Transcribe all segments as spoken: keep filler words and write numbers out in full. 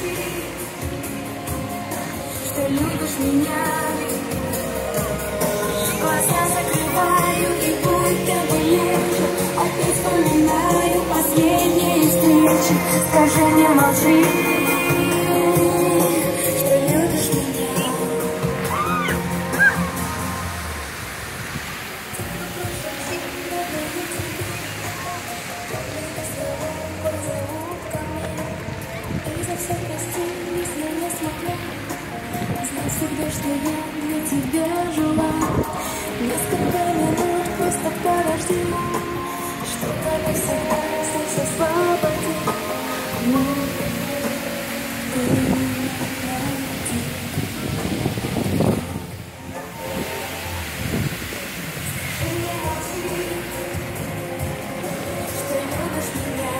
что любишь меня. Глаза закрываю и будто бы лежу, опять вспоминаю последние встречи. Скажи, не молчи, что любишь меня. И за все прости, если не смогла. Знай всегда, что я для тебя жила. Несколько минут просто подожди, что-то навсегда здесь освободи. Но ты найди. Скажи, не молчи, что любишь меня.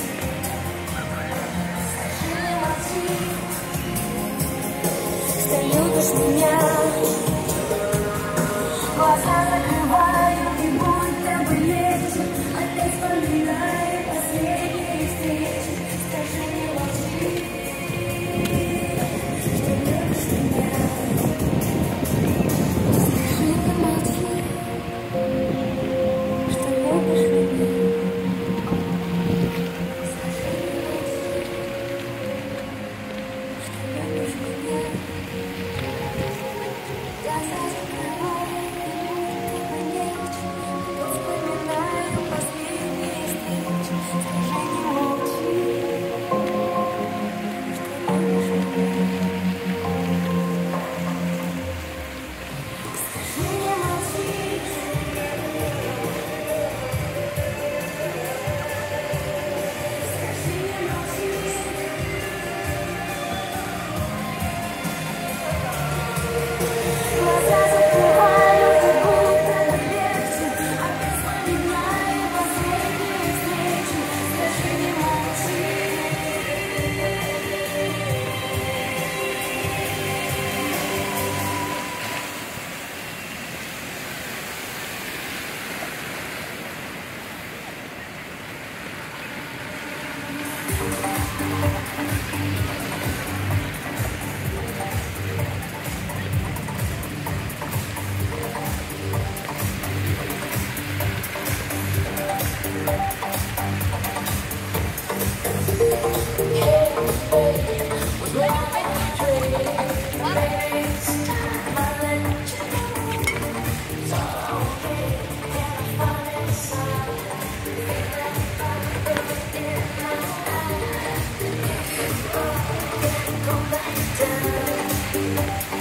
Скажи, не молчи, что любишь меня. Глаза закрываю и будто бы легче, опять вспоминаю последние встречи. Скажи, не молчи, что любишь меня. Скажи, не молчи, что любишь меня. Скажи, не молчи, что любишь меня. Глаза закрываю. Go back down.